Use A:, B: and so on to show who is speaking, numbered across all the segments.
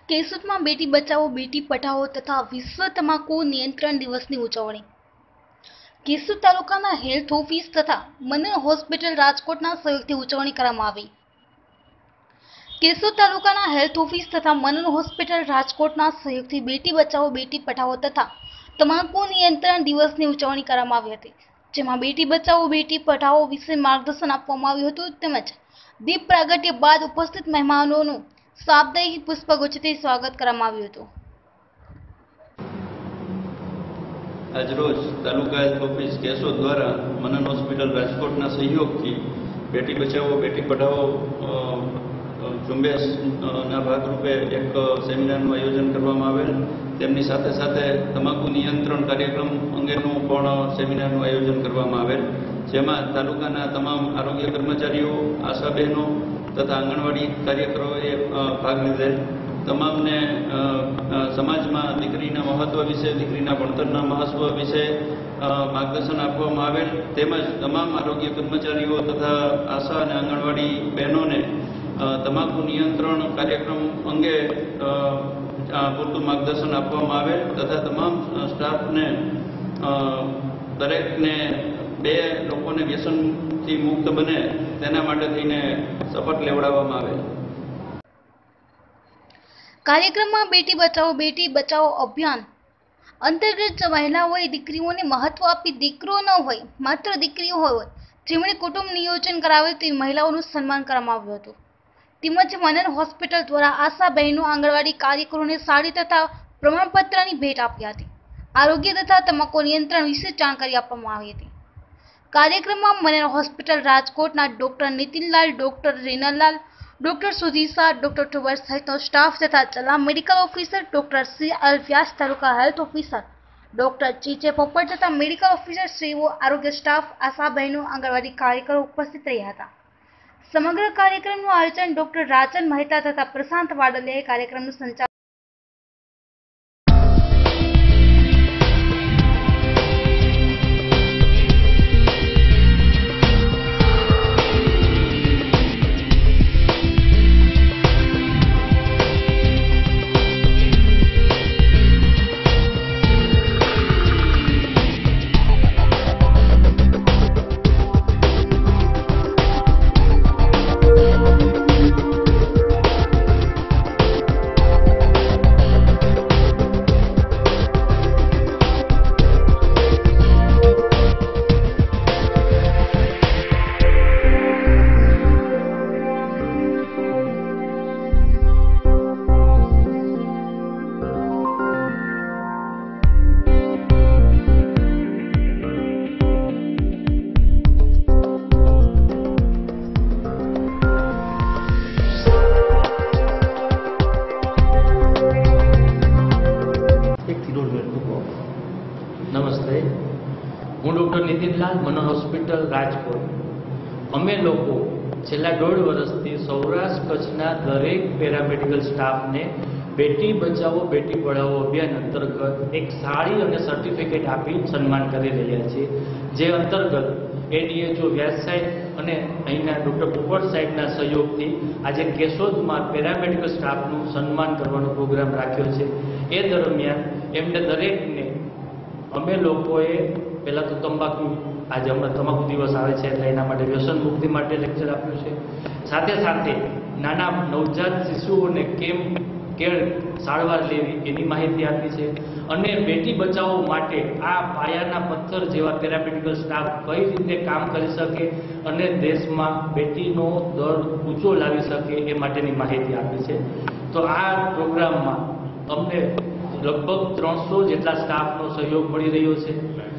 A: કેશોદમાં બેટી બચાવો બેટી પઢાઓ તથા વિશ્વ તમાકુ નિયંત્રણ દિવસની ઉજવણી. કેશોદ તાલુકાના હેલ્થ ઓફિસ તથા મનન હોસ્પિટલ રાજકોટના સહયોગથી ઉજવણી કરવામાં આવી. કેશોદ તાલુકાના હેલ્થ ઓફિસ તથા મનન હોસ્પિટલ રાજકોટના સહયોગથી બેટી બચાવો બેટી પઢાઓ તથા તમાકુ નિયંત્રણ દિવસની ઉજવણી કરવામાં આવી હતી, જેમાં બેટી બચાવો બેટી પઢાઓ વિશે માર્ગદર્શન આપવામાં આવ્યું હતું તેમજ દીપ પ્રાગટ્ય બાદ ઉપસ્થિત મહેમાનોનું સાપ્તાહિક પુષ્પગુચ્છથી સ્વાગત કરવામાં આવ્યું હતું.
B: આજરોજ તાલુકા હેલ્થ ઓફિસ કેશોદ દ્વારા મનન હોસ્પિટલ રાજકોટના સહયોગથી બેટી બચાવો બેટી પઢાઓ ઝુંબેશના ભાગરૂપે એક સેમિનારનું આયોજન કરવામાં આવેલ. તેમની સાથે સાથે તમાકુ નિયંત્રણ કાર્યક્રમ અંગેનું પણ સેમિનારનું આયોજન કરવામાં આવેલ, જેમાં તાલુકાના તમામ આરોગ્ય કર્મચારીઓ, આશા બહેનો તથા આંગણવાડી કાર્યકરોએ ભાગ લીધેલ. તમામને સમાજમાં દીકરીના મહત્વ વિશે, દીકરીના ભણતરના મહત્વ વિશે માર્ગદર્શન આપવામાં આવેલ, તેમજ તમામ આરોગ્ય કર્મચારીઓ તથા આશા અને આંગણવાડી બહેનોને તમાકુ નિયંત્રણ કાર્યક્રમ અંગે પૂરતું માર્ગદર્શન આપવામાં આવેલ તથા તમામ સ્ટાફને દરેકને 2 લોકોને વ્યસનથી મુક્ત બને તેના માટે થઈને શપથ લેવડાવવામાં આવેલ.
A: કાર્યક્રમમાં બેટી બચાવો અભિયાન અંતર્ગત મહિલાઓએ દીકરીઓને મહત્વ આપી દીકરો ન હોય માત્ર દીકરીઓ હોય જેમણે કુટુંબ નિયોજન કરાવેલ તેવી મહિલાઓનું સન્માન કરવામાં આવ્યું હતું. તેમજ મનન હોસ્પિટલ દ્વારા આશા બહેનો આંગણવાડી કાર્યકરોને સાડી તથા પ્રમાણપત્રની ભેટ આપી હતી. આરોગ્ય તથા તમાકુ નિયંત્રણ વિશે જાણકારી આપવામાં આવી હતી. કાર્યક્રમમાં મનન હોસ્પિટલ રાજકોટના ડોક્ટર નીતિનલાલ, ડોક્ટર રીનલલાલ, ડોક્ટર સુધીસા, ડોક્ટર ટુબર સહિતનો સ્ટાફ તથા જિલ્લા medical officer doctor CL Vyas, taluka health officer doctor ચીચે પોપટ તથા મેડિકલ ઓફિસર શ્રીઓ, આરોગ્ય સ્ટાફ, આશા બહેનો, આંગણવાડી કાર્યકરો ઉપસ્થિત રહ્યા હતા. સમગ્ર કાર્યક્રમનું આયોજન ડોક્ટર રાજન મહેતા તથા પ્રશાંત વાડલિયાએ કાર્યક્રમનું સંચાલન
C: નમસ્તે, હું ડૉક્ટર નીતિનલાલ, મનન હોસ્પિટલ રાજકોટ. અમે લોકો છેલ્લા 1.5 વર્ષથી સૌરાષ્ટ્ર કચ્છના દરેક પેરામેડિકલ સ્ટાફને બેટી બચાવો બેટી પઢાઓ અભિયાન અંતર્ગત એક સાડી અને સર્ટિફિકેટ આપી સન્માન કરી રહ્યા છીએ. જે અંતર્ગત ADHO વ્યાસ સાહેબ અને અહીંના ડૉક્ટર પોપટ સાહેબના સહયોગથી આજે કેશોદમાં પેરામેડિકલ સ્ટાફનું સન્માન કરવાનો પ્રોગ્રામ રાખ્યો છે. એ દરમિયાન એમને દરેકને અમે લોકોએ પહેલાં તો આજે હમણાં તમાકુ દિવસ આવે છે એટલે એના માટે વ્યસન મુક્તિ માટે લેક્ચર આપ્યું છે. સાથે સાથે નાના નવજાત શિશુઓને કેળ સારવાર લેવી એની માહિતી આપી છે. અને બેટી બચાવો માટે આ પાયાના પથ્થર જેવા પેરામેડિકલ સ્ટાફ કઈ રીતે કામ કરી શકે અને દેશમાં બેટીનો દર ઊંચો લાવી શકે એ માટેની માહિતી આપી છે. તો આ પ્રોગ્રામમાં અમને લગભગ 300 જેટલા સ્ટાફનો સહયોગ મળી રહ્યો છે,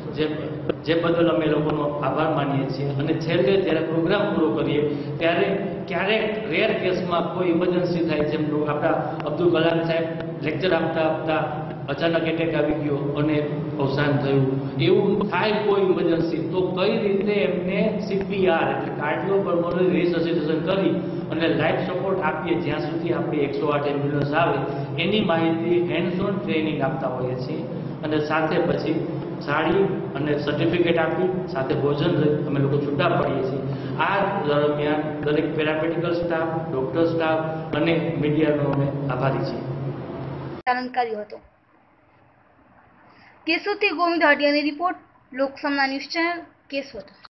C: જે બદલ અમે લોકોનો આભાર માનીએ છીએ. અને છેલ્લે જ્યારે પ્રોગ્રામ પૂરો કરીએ ત્યારે ક્યારેક રેર કેસમાં કોઈ ઇમરજન્સી થાય, જેમ આપણા અબ્દુલ કલામ સાહેબ લેક્ચર આપતા અચાનક એટેક આવી ગયો અને અવસાન થયું, એવું થાય કોઈ ઇમરજન્સી, તો કઈ રીતે એમને CPR એટલે કાર્ડિયોપલ્મોનરી રિસસિટેશન કરી અને લાઈફ સપોર્ટ આપીએ જ્યાં સુધી આપણી 108 એમ્બ્યુલન્સ આવે, એની માહિતી હેન્ડ્સ ઓન ટ્રેનિંગ આપતા હોઈએ છીએ. અને સાથે પછી સાડી અને સર્ટિફિકેટ આપી સાથે ભોજન લઈ અમે લોકો છૂટા પડીએ છીએ. આ દરમિયાન દરેક પેરામેડિકલ સ્ટાફ, ડૉક્ટર સ્ટાફ અને મીડિયાનો અમે આભારી છીએ.
A: પાલન કર્યું હતું. કેશોદથી ગોવિંદ હાડિયાની રિપોર્ટ, લોકસમના ન્યૂઝ ચેનલ, કેશોદ.